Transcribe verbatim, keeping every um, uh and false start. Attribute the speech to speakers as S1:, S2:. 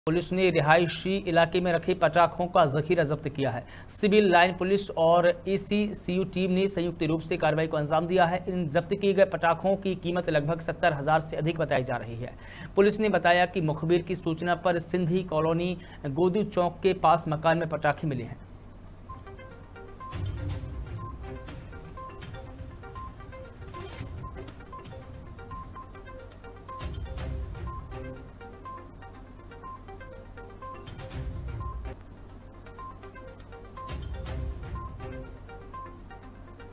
S1: Police ने रिहायशी इलाके में रखे पटाखों का जखीरा जब्त किया है। सिविल लाइन पुलिस और एसीसीयू टीम ने संयुक्त रूप से कार्रवाई को अंजाम दिया है। इन जब्त किए गए पटाखों की कीमत लगभग सत्तर हजार से अधिक बताई जा रही है। पुलिस ने बताया कि मुखबिर की सूचना पर सिंधी कॉलोनी गोदू चौक के पास मकान में पटाखे मिले हैं।